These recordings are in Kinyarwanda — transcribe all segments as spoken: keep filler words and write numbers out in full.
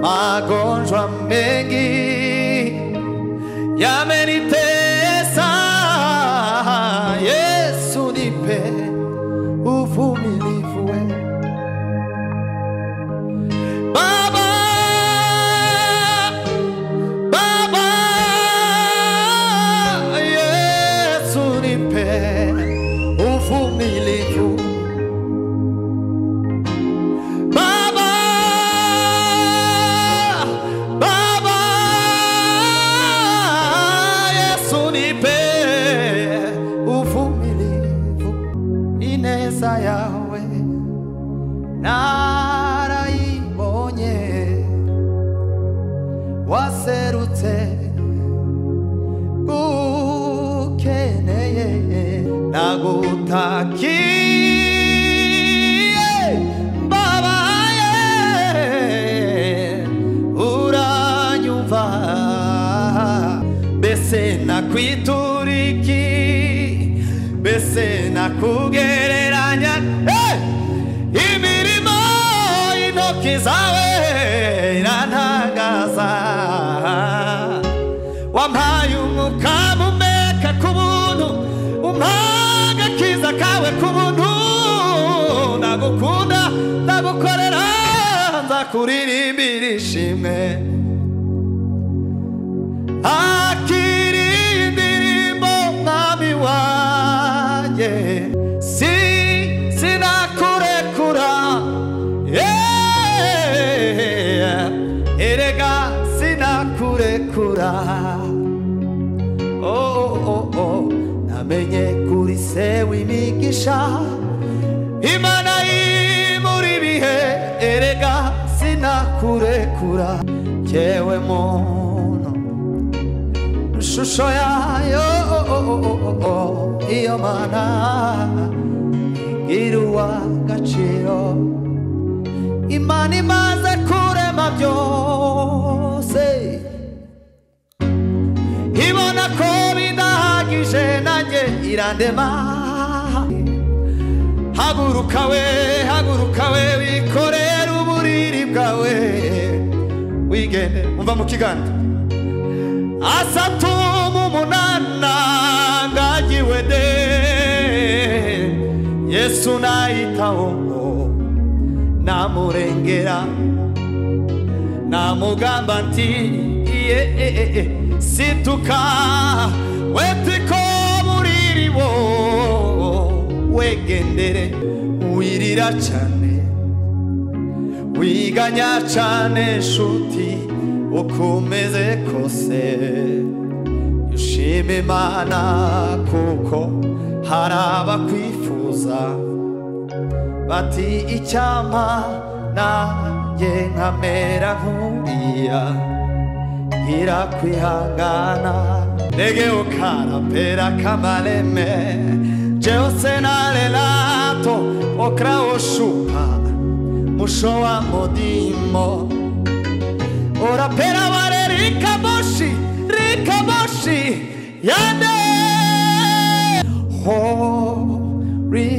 magonjwa mengi yamenitesa. Yesu nipe uvumilivu we Baba, Baba. Yesu nipe uvumilivu Baba, Baba. Yesu nipe uvumilivu. Ineza yawe narayibonye, waserutse ukeneye, nagutakiye mbabaye, uranyumva. Mbese nakwituriki, mbese nakugereranya, hey! Imirimo y'intoki zawe irantangaza. Wampaye umwuka mpumeka ku buntu, umpaye agakiza kawe ku buntu. Ndagukunda, ndagukorera, nzakuririmbira ishimwe. Akira indirimbo mwami wanjye, si sinakurekura, yeah. Erega sinakurekura. Oh, oh, oh. Namenye kuri se w'imigisha, Imana y'imuri bihe. Erega sinakurekura, jewe muntu shusho yayo, iyo Mana iruwa gaciro. Imana imaze kurema byose, ibona ko bidahagije, nanjye irandema. Haguruka we, haguruka we, wikorere uburiri bwawe, wigende. Umva mu kiganza, asatumu munana ngagiwe de. Yesu naitaho namurengera, namugamba nti iye e e e situka, wetiko buriribo, wegendere. Wirira cyane, wiganya cyane nshuti, ukomeze kose. Ushime Imana kuko hari abakwifuza, bati icyampa nanjye nkamera nk'uriya. Gira kwihangana, nege ukarapera kamaleme, jeo senalelato okra oshupa, musho wa modimo. Ora pera vare rikaboshi, rikaboshi yande. Holy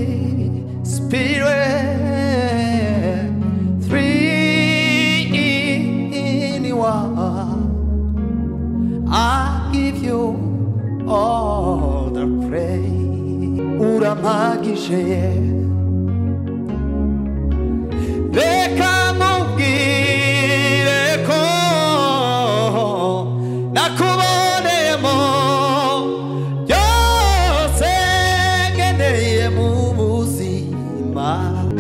Spirit, three in one, I give you all the praise. Ura magishe, reka mugire ko nakubonemo byose ngeneye mu buzima.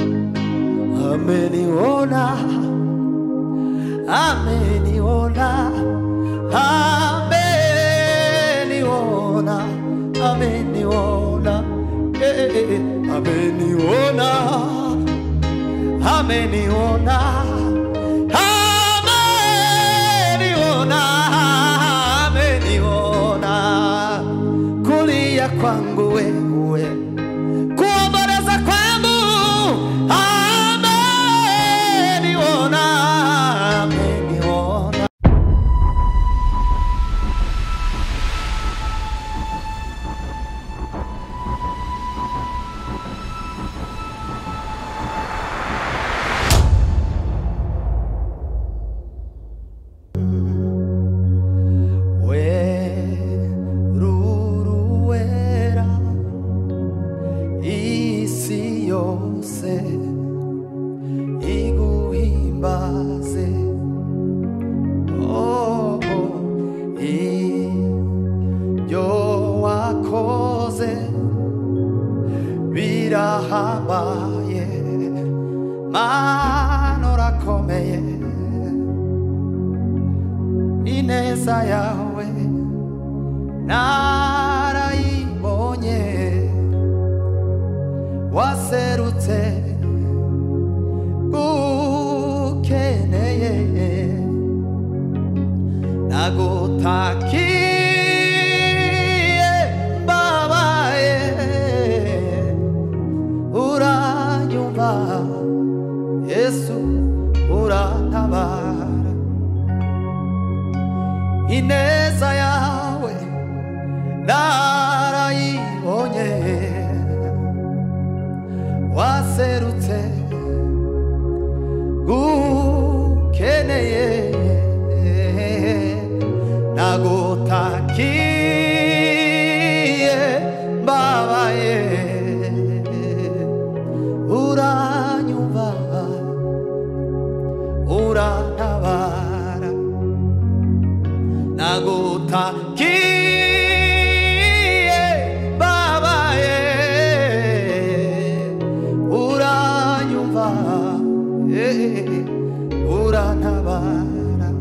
Ameniona, ameniona, ameniona, ameniona, eh, ameniona, ameniona, ameniona, ameniona. Kulia kwangu wewe, kuomboleza kwangu, ameniona, ameniona. yose iguhimbaze. Oh, ibyo wakoze birahambaye, Mana urakomeye. Ineza yawe narayibonye, waserutse gukeneye, nagutakiye mbabaye, uranyumva Yesu urantabara. Ineza yawe narayibonye, waserutse gukeneye, nagutakiye mbabaye, uranyumva urantabara. Nagutakiye mbabaye, uranyumva urantabara.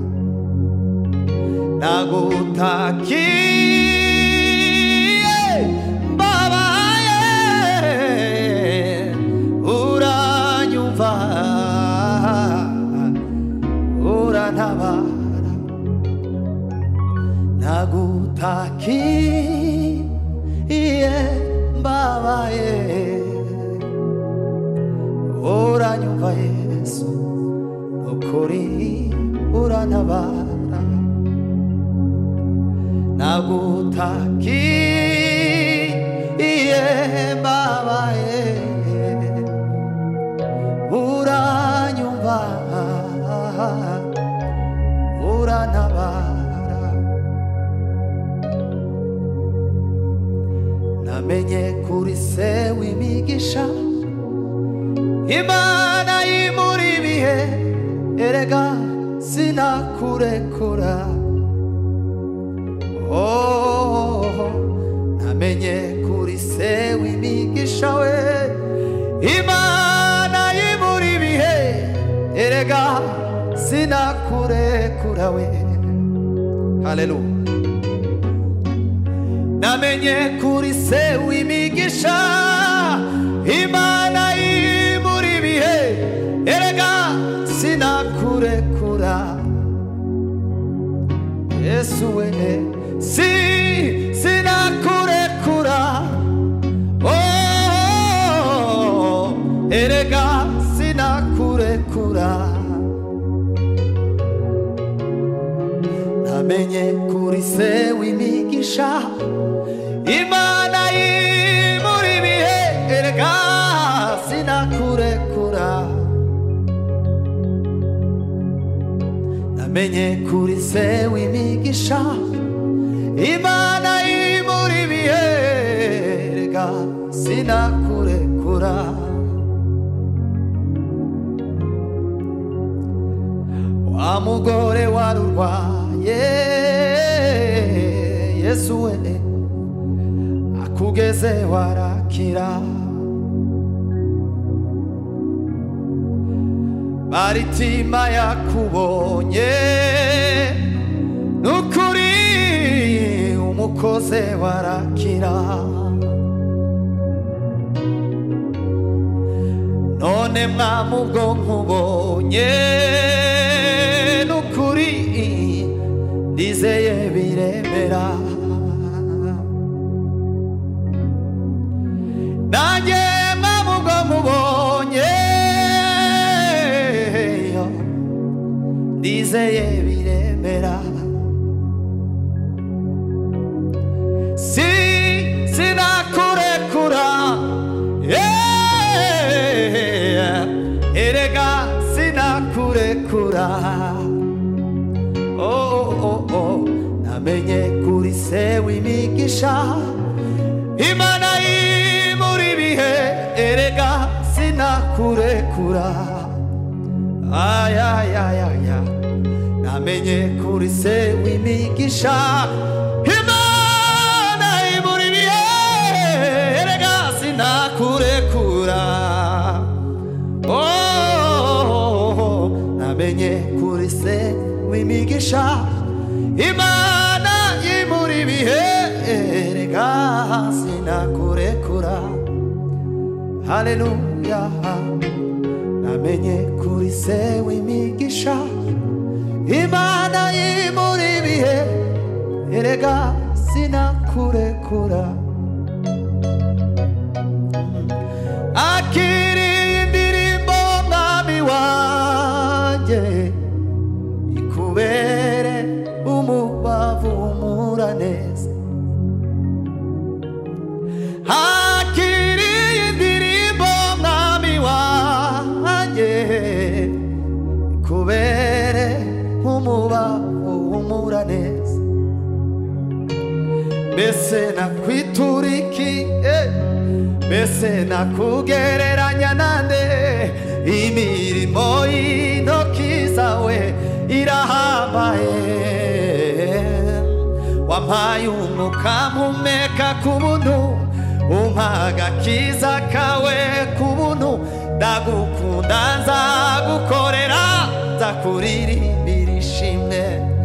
Nagutakiye mbabaye, uranyumva urantabara. Nagutakiye mbabaye, uranyumva Yesu ukuri urantabara. Nagutakiye mbabaye, uranyumva urantabara. Namenye kuri se w'imigisha, Imana yimura ibihe, erega sinakurekura. Oh, namenye kuri se w'imigisha we, Imana yimura ibihe, erega sinakurekura we. Hallelujah. Namenye kuri se w'imigisha, Imana yimura ibihe, erega sinakurekura. Yesu we, si sinakurekura. Oh, erega sinakurekura. Namenye kuri se w'imigisha, Imana yimura ibihe, erega sinakurekura. Namenye kuri se w'imigisha, Imana yimura ibihe, erega sinakurekura. Wa mugore warurwaye, Yesu we akugeze warakira. Baritima yakubonye, nukuri umukoze warakira. None mwami ubwo nkubonye, nukuri ndizeye biremera. Nanjye mwami ubwo nkubonye, ndizeye biremera. Si sinakurekura, yeah, erega sinakurekura. Oh, oh, oh, namenye kuri se w'imigisha, Imana yimura ibihe, erega sinakurekura ayayayaya namenye kuri se w'imigisha Imana imuri bihe erega sinakurekura oh namenye kuri se w'imigisha Imana imuri bihe erega sinakurekura haleluya namenye kuri se w'imigisha Imana imuri bihe erega sinakurekura akiri indirimbo mwami wanjye ikubere umubavu umura neza akiri indirimbo mwami wanjye ikubere umubavu umura neza mbese nakwituriki eh. mbese nakugereranya nande imirimo y'intoki zawe irahambaye wampaye umwuka mpumeka ku buntu umpa agakiza kawe ku buntu ndagukunda nzagukorera nzakuririmbira ishimwe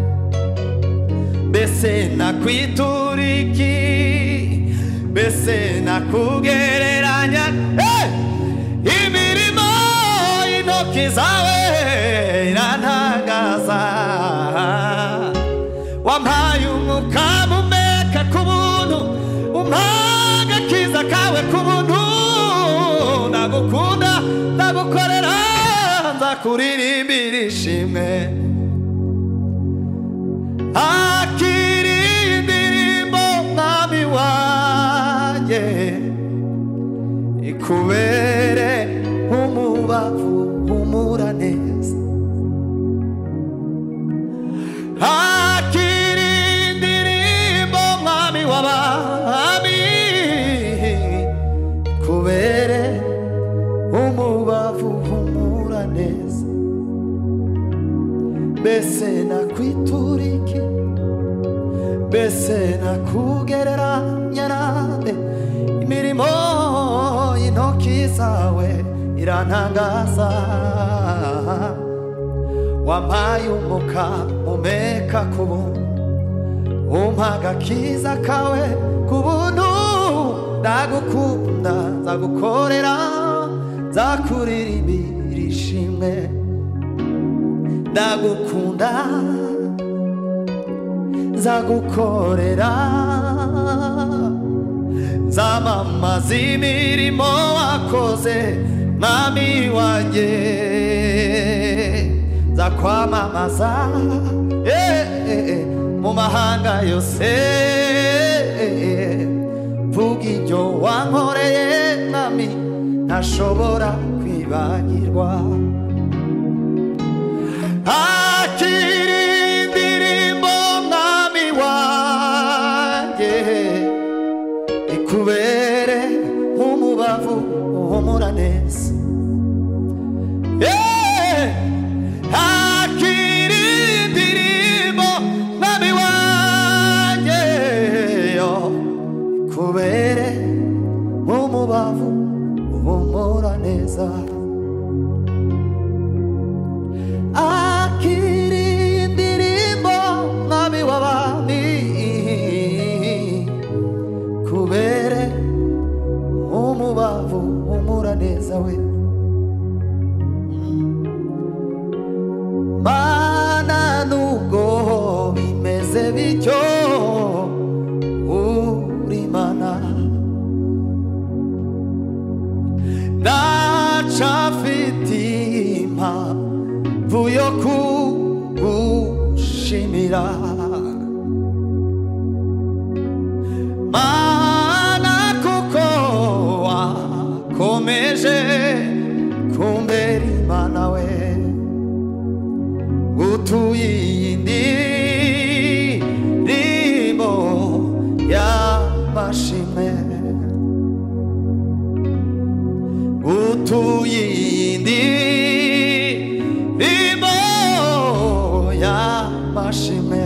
mbese nakwituriki mbese nakugereranya hey! imirimo y'intoki zawe irantangaza wampaye umwuka mpumeka ku buntu umpa agakiza kawe ku buntu ndagukunda ndagukorera nzakuririmbira ishimwe akiri indirimbo mwami wanjye ikubere umubavu umura neza akiri indirimbo mwami w'abami ikubere umubavu umura neza mbese nakwituriki mbese nakugereranya nande imirimo y'intoki zawe irantangaza wampaye umwuka mpumeka ku buntu umpa agakiza kawe ku buntu ndagukunda nzagukorera nzakuririmbira ishimwe ndagukunda nzagukorera nzamamaza imirimo wakoze mwami wanjye nzakwamamaza eh, eh, eh, mu mahanga yose vuga ibyo wankoreye mwami ntashobora kwibagirwa akiri indirimbo mwami wanjye ikubere nk'umubavu uhumura neza akiri indirimbo mwami wanjye ikubere nk'umubavu uhumura neza akiri indirimbo mwami w'abami kubere umubavu umura neza we mana nubwo bimeze bityo uri mana ndacafite impamvu yo kugushimira mana kuko wakomeje kumbera imana we gutuye indirimbo y'amashimwe gutuye tuyindi rimo y'amashimwe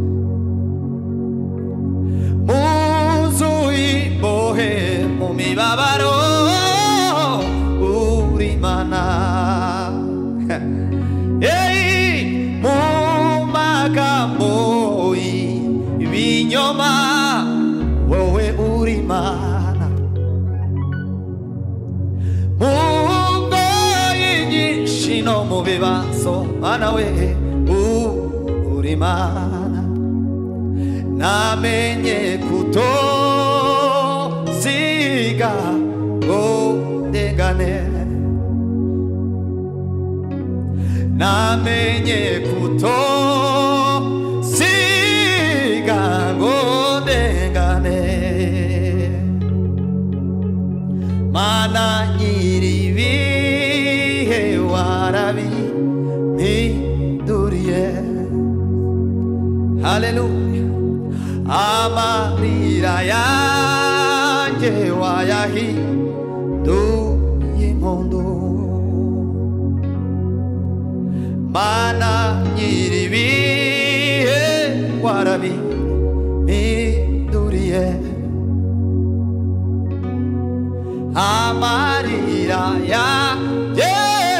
muzuimbohe mu mibabaro uri Mana mu magambo ibinyoma wowe uri Mana mu ngoyi nyinshi no mu bibazo Mana we uri Mana namenye kutosiga ngo ndengane namenye kutosiga ngo ndengane Mana nyiribihe warabimpinduriye haleluya amarira yanjye wayahinduye impundu Mana nyiribihe warabimpinduriye amarira yanjye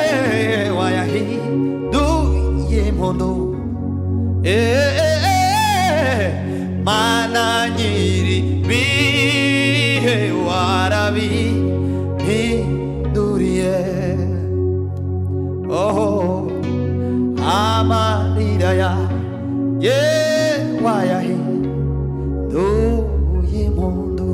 wayahinduye impundu Mana nyiribihe warabimpinduriye oh amarira yanjye wayahinduye impundu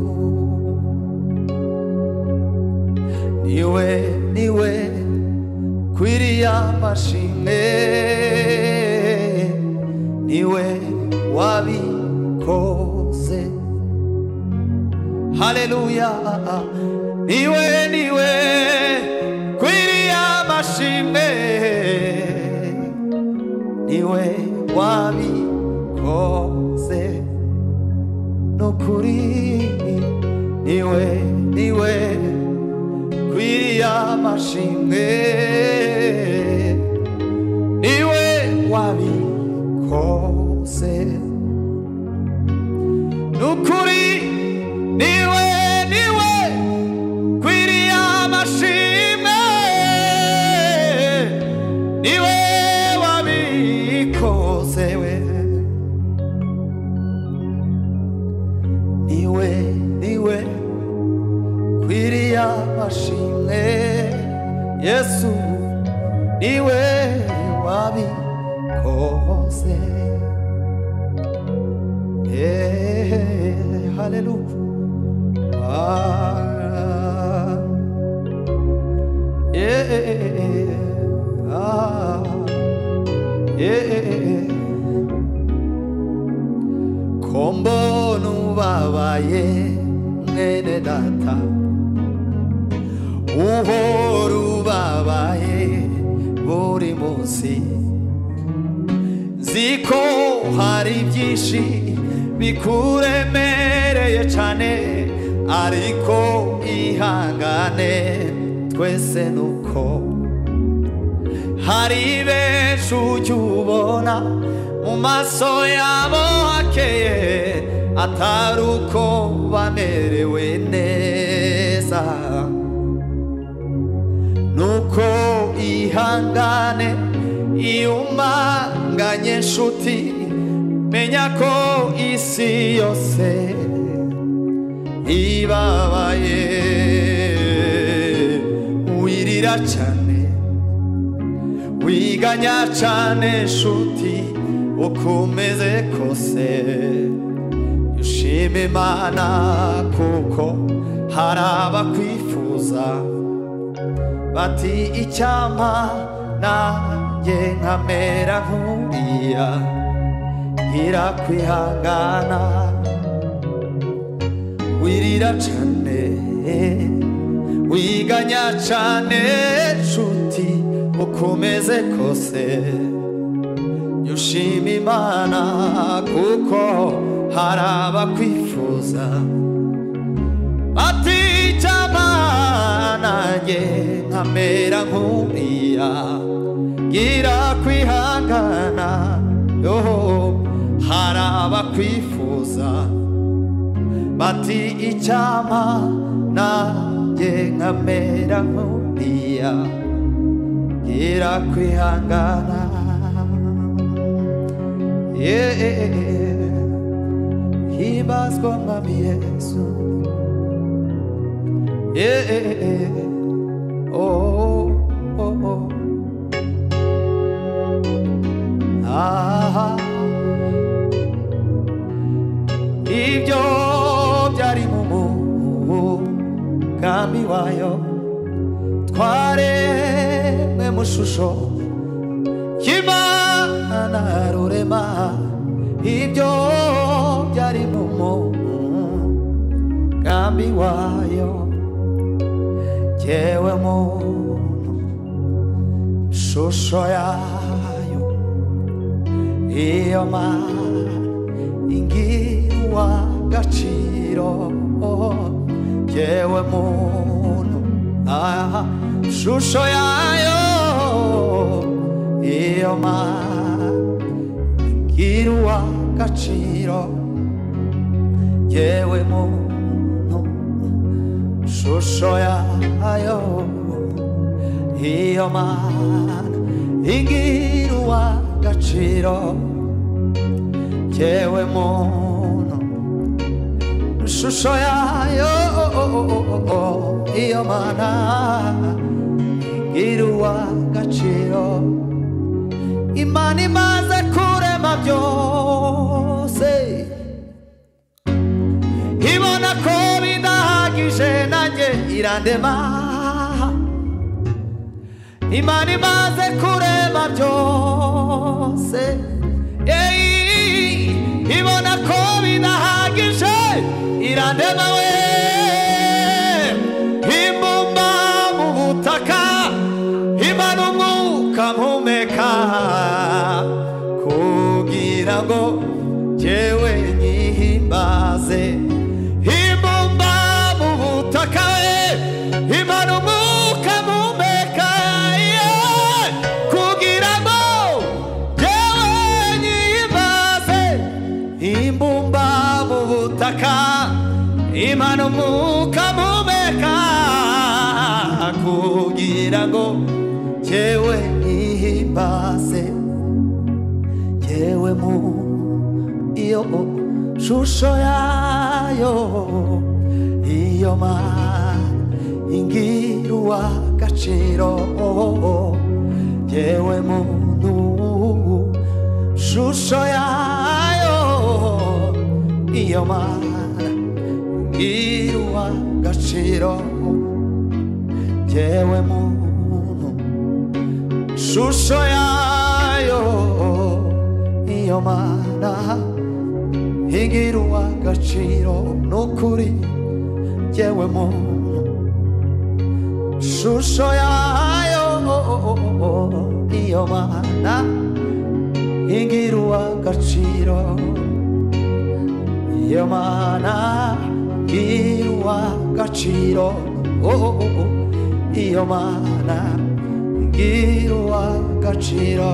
niwe niwe kwiriya amashimwe niwe wabikoze haleluya niwe niwe kwiriya amashimwe niwe wabikoze nukuri niwe niwe kwiriya amashimwe niwe wabikoze nukuri niwe niwe kwiriya amashimwe niwe wabikoze we niwe niwe kwiriya amashimwe Yesu niwe wabikoze yeah, hallelujah ah, yeah, ah, yeah. Kombona ubabaye mwene data uhora ubabaye buri munsi ziko hari byinshi bikuremereye cyane ariko ihangane twese nuko hari benshi ujya ubona mu maso yabo hakeye atari uko bamerewe neza nuko ihangane iyo umanganye nshuti menya ko isi yose ibabaye wirira cyane wiganya cyane nshuti ukomeze kose ushime Imana kuko hari abakwifuza bati icyampa nanjye nkamera nk'uriya ngira kwihangana wirira cyane wiganya cyane nshuti ukomeze kose ushime Imana kuko hari abakwifuza bati icyampa nanjye nkamera nk'uriya gira kwihangana yoho hari abakwifuza bati icyama nanjye nkamera nk'uriya gira kwihangana yeah. Himbazwa mwami Yesu yeah. Oh, oh, oh. Ah, ibyo byari mu mugambi wayo twaremwe mu shusho y'Imana rurema ibyo byari mu mugambi wayo jewe muntu shusho yayo iyo Mana ingirwa agaciro jewe muntu ah shusho yayo iyo Mana ingirwa agaciro jewe muntu shusho yayo iyo Mana ingirwa agaciro jewe muntu shusho yayo iyo Mana ingirwa agaciro Imana imaze kurema byose ibona ko bidahagije nanjye irandema Imana imaze kurema byose ibona ko bidahagije irandema we imbumba mu butaka Imana umwuka mpumeka kugira ngo jewe nyihimbaze imbumba mu butaka we Imana umwuka mpumeka kugira ngo jewe nyihimbaze imbumba mu butaka Imana umwuka mpumeka kugira ngo jewe nyihimbaze jewe mu iyo shusho yayo iyo Mana ingirwa agaciro jewe muntu shusho yayo iyo Mana ingirwa agaciro jewe muntu shusho yayo iyo Mana ingirwa agaciro nukuri jewe muntu shusho yayo iyo Mana ingirwa agaciro iyo Mana ingirwa agaciro iyo Mana ingirwa agaciro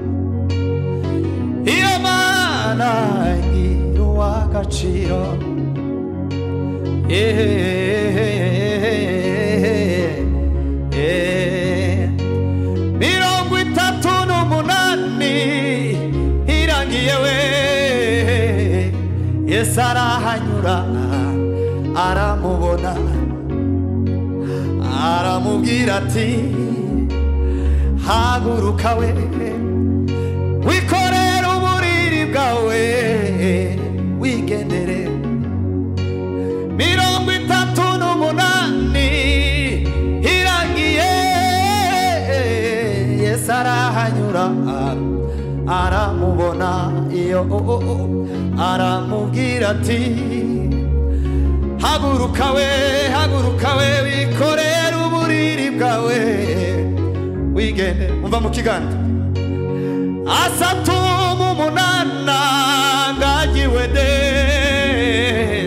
iyo Mana ingirwa agaciro mirongo itatu n'umunani irangiye we Yesu arahanyura aramubona aramubwira ati haguruka we wikorere uburiri bwawe wigendere mirongo itatu n'umunani irangiye Yesu arahanyura aramubona iyo aramubwira ati haguruka we haguruka we wikorere uburiri bwawe wigende umva mu kiganza asatuma umunana ngagiwe de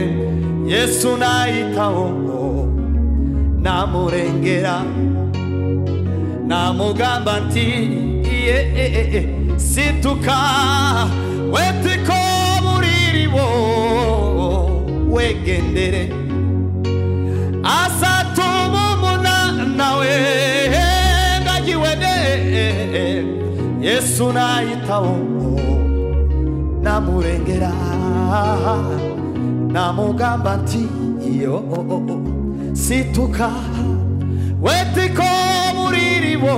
Yesu nayitaho namurengera namugamba nti situka wetiko buriribo wegendere asatumumuna nawe ngajiwede Yesu nayitaho namurengera namugamba nti yo situka wetiko buriribo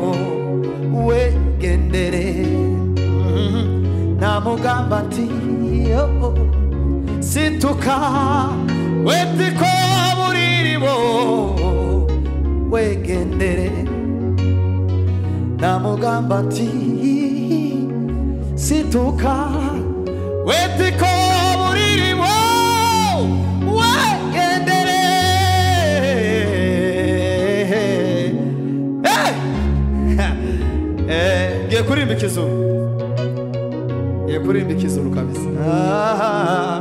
wegendere namugamba nti yo situka wetiko buriribo wegendere namugamba nti situka wetiko buriribo wegendere eh ngiye kurimba ikizuru ngiye kurimba ikizuru kabisa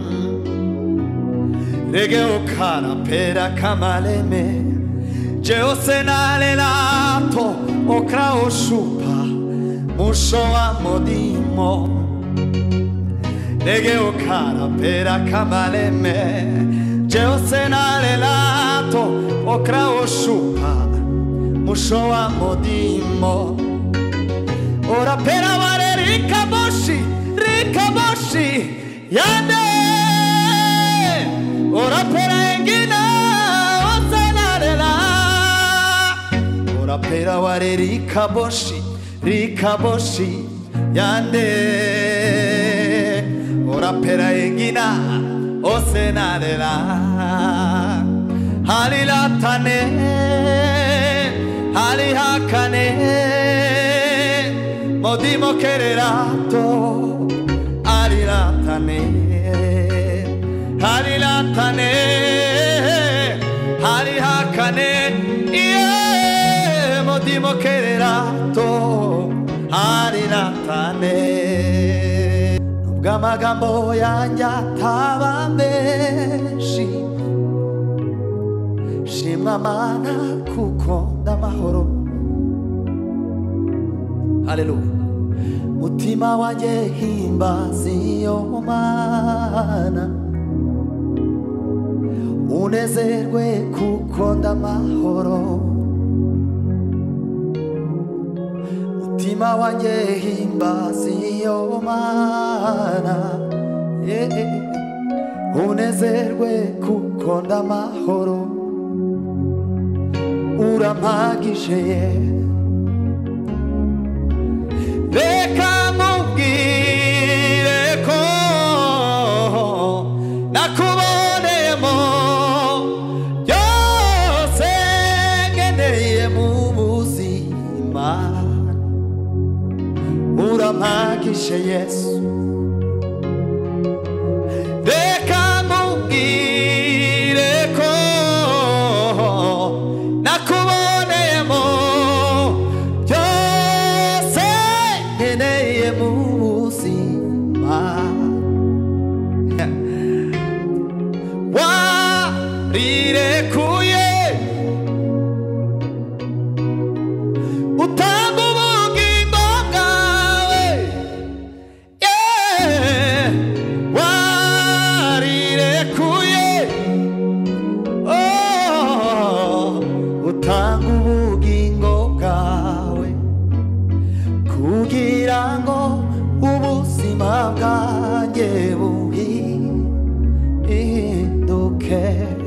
Rege okara pera kamaleme Jeose nalelato okra oshupa Musho wa modimo Rege okara pera kamaleme Jeose nalelato okra oshupa Musho wa modimo Ora pera vare rikaboshi Rikaboshi Yande Ora pera engina osanarela Ora pera ware rikaboshi Rikaboshi Yande Ora pera engina osanarela Halilatane Halihakane Modimo kererato Halilatane Halilatane Halihakane Ie Modimo kererato Halilatane Nubwo amagambo yanjye ataba menshi Shimwa Mana kuko ndamahoro Haleluya Mutima wanjye himbaza iyo Mana Unezerwe kuko ndamahoro Mutima wanjye himbaza iyo Mana yeah. Unezerwe kuko ndamahoro Urampagije Reka mubwire ko nakuboneyemo byose ngeneye mu buzima Urampagije Yesu Reka mubwire ko nakuboneyemo byose ngeneye mu buzima warirekuye utanga ubugingo bwawe yeah. Warirekuye oh, utanga ubugingo bwawe kugira ngo ubuzima bwanjye buhinduke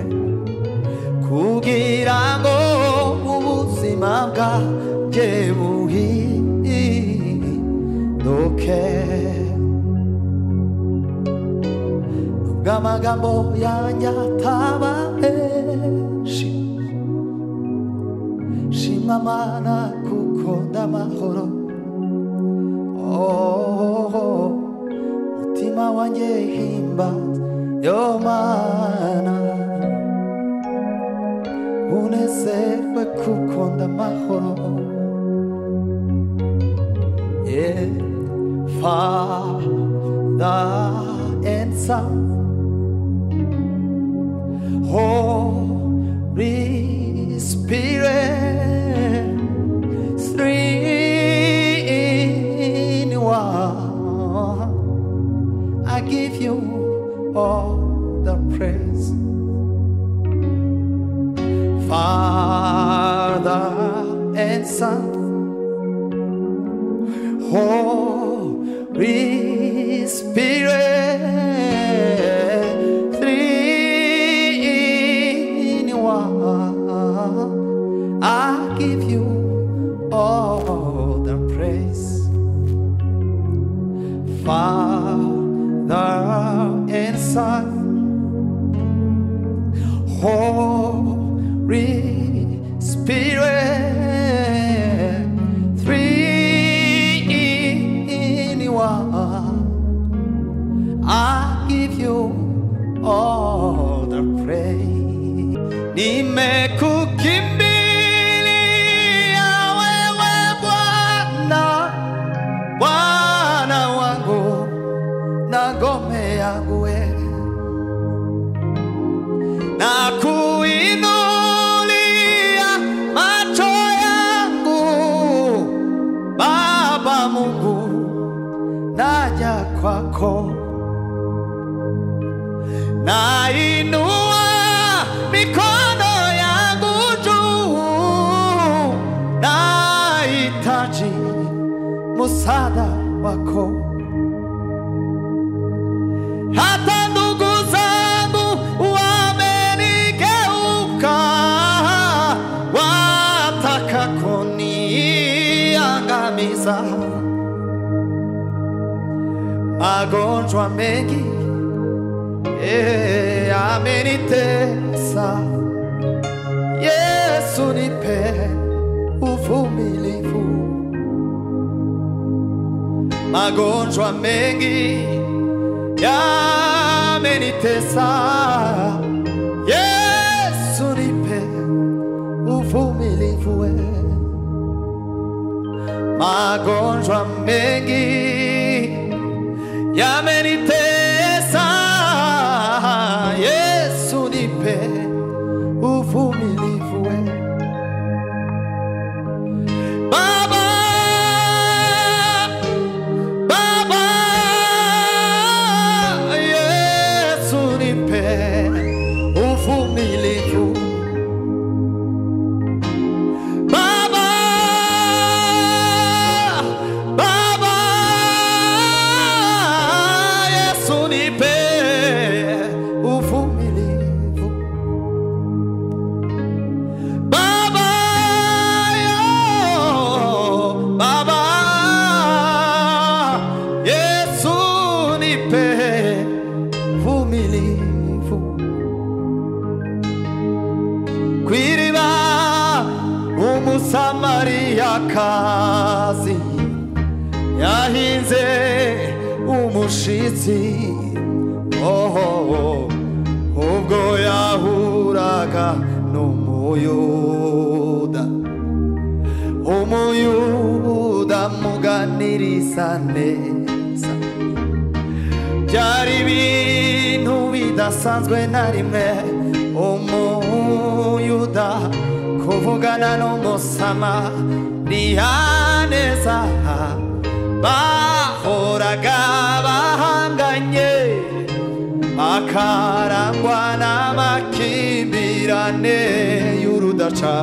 kugira ngo ubuzima bwanjye buhinduke nubwo amagambo yanjye ataba menshi Shimwa Mana kuko ndamahoro oh, mutima wanjye himbaza yo Mana Unezerwe kuko ndamahoro yeah. Father and Son Holy Spirit all the praise. Father and Son, Holy Spirit, three in one, I give you all the praise. Father and Son, Holy Spirit, three in one, I give you all the praise. Nimekukimbilia wewe Bwana, Bwana wangu na ngome yangu wewe, na kuinulia macho yangu Baba Mungu, naja kwako, nainua mikono yangu juu, nahitaji msaada wako. Hata ndugu zangu wamenigeuka, wataka kuniangamiza. Magonjwa mengi eh, amenitesa. Yesu nipe uvumilivu. Magonjwa mengi yamenitesa. Yesu nipe uvumilivu. Magonjwa mengi yamenitesa. Yesu nipe uvumilivu. Baba, Baba, Yesu nipe uvumilivu. Baba, Baba, Yesu nipe uvumilivu. Baba, yo, Baba, Yesu nipe uvumilivu. Kwiriba umusamariyakazi yahinze umushitsi, oh, oh, ubwo yahuraga n'umuyuda. Umuyuda muganiriza neza, byari ibintu bidasanzwe na rimwe. Umuyuda kuvugana n'umusamariya neza, bahoraga bahanganye, bakarangwa n'amakimbirane y'urudaca.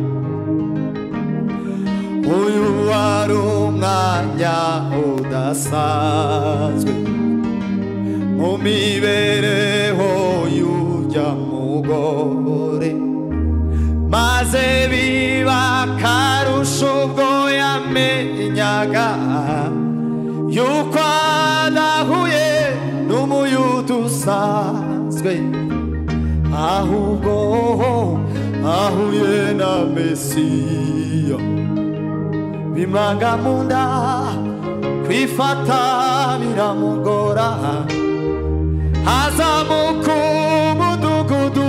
Uyu wari umwanya udasanzwe mu mibereho y'urya mugore, maze biba akarusho ubwo yamenyaga yuko adahuye n'umuyuda usanzwe, ahubwo ahuye na Mesiya. Bimwanga munda kwifata biramugora, azamuka umudugudu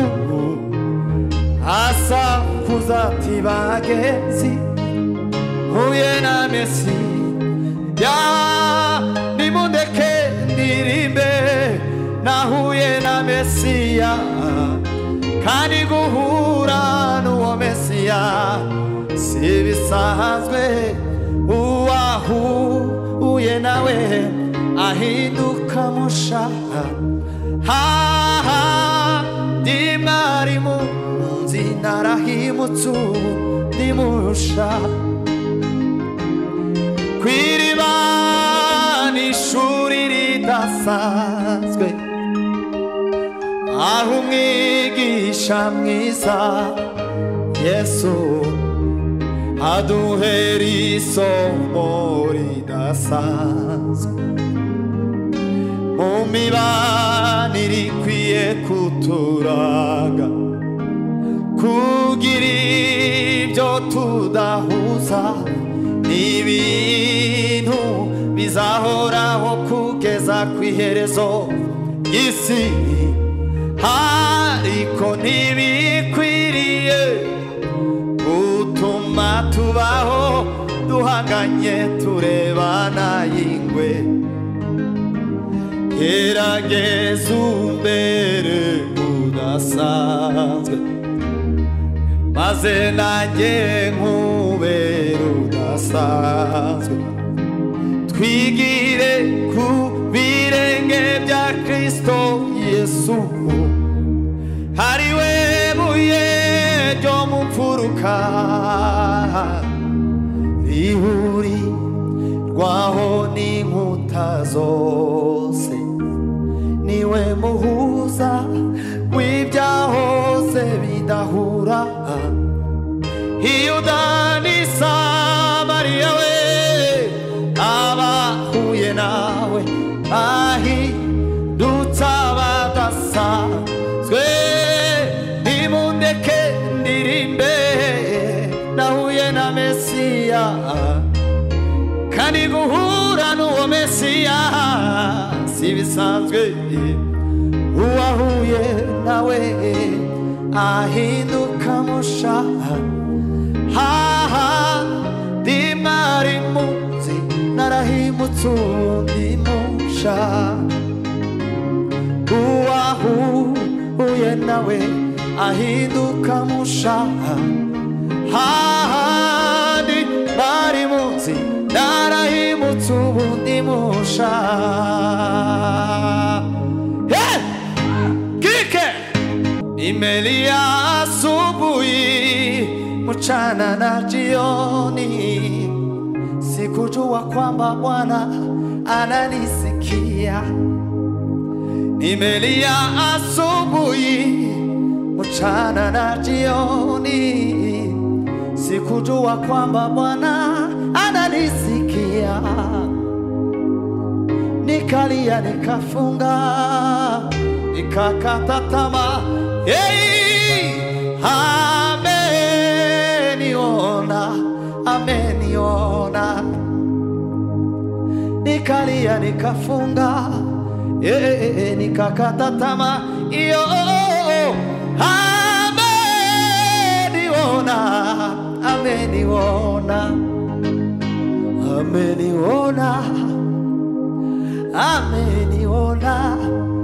asakuza ati bagenzi, huye na Mesiya, nimundeke ndirimbe, nahuye na Mesiya, kandi guhura n'uwo Mesiya si bisanzwe. Uwahuye nawe ahinduka musha, haha ndi mwari munzi narahimutse ndi musha kw'iriba n'ishuri ridasanzwe aho umwigisha mwiza Yesu aduhera isomo ridasanzwe mu mibanire ikwiye kuturaga kugira ibyo tudahuza n'ibintu bizahoraho kugeza kw'iherezo y'isi ariko ntibikwiriye gutuma tubaho duhanganye turebana y'ingwe gerageza umbere udasanzwe maze nanjye nkubere udasanzwe twigire ku birenge bya Kristo Yesu hari we buye ryo mu mfuruka rihuri rwaho n'inkuta zose niwe muhuza w'ibyahoze bidahura Yuda ni Samariya we abahuye nawe ahindutse abadasanzwe nimundeke ndirimbe nahuye na Mesiya kandi guhura n'uwo Mesiya si bisanzwe uwahuye nawe ahinduka musha haha ndi mwari munzi narahimutse ndi musha uwahuye nawe ahinduka musha haha ndi mwari munzi narahimutse ndi musha kike imelia asubuhi mchana na jioni sikujua kwamba Bwana ananisikia nimelia asubuhi mchana na jioni sikujua kwamba Bwana ananisikia nikalia nikafunga nikakata tamaa hey, ameniona ameniona nikalia nikafunga hey, nikakata tamaa iyo ameniona ameniona ameniona ameniona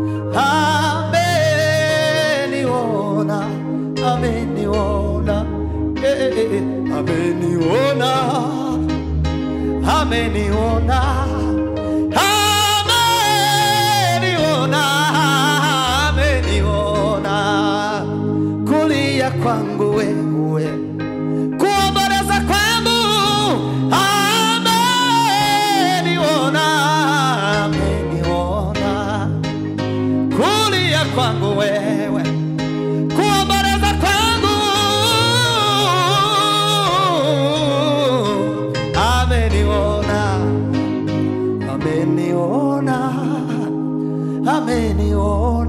ameniona ameniona eh ameniona ameniona ameniona ameniona kulia kwangu wewe kuomboleza kwangu ameniona ameniona kulia kwangu wewe kuomboleza kwangu ameniona ameniona ameniona